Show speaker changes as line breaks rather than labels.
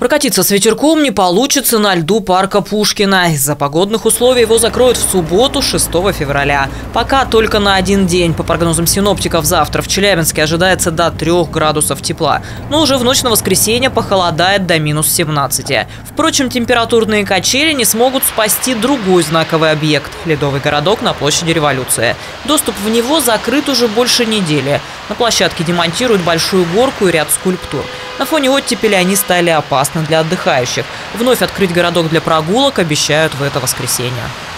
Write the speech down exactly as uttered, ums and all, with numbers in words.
Прокатиться с ветерком не получится на льду парка Пушкина. Из-за погодных условий его закроют в субботу, шестого февраля. Пока только на один день. По прогнозам синоптиков, завтра в Челябинске ожидается до трёх градусов тепла. Но уже в ночь на воскресенье похолодает до минус семнадцати. Впрочем, температурные качели не смогут спасти другой знаковый объект – ледовый городок на площади Революции. Доступ в него закрыт уже больше недели. На площадке демонтируют большую горку и ряд скульптур. На фоне оттепели они стали опасны для отдыхающих. Вновь открыть городок для прогулок обещают в это воскресенье.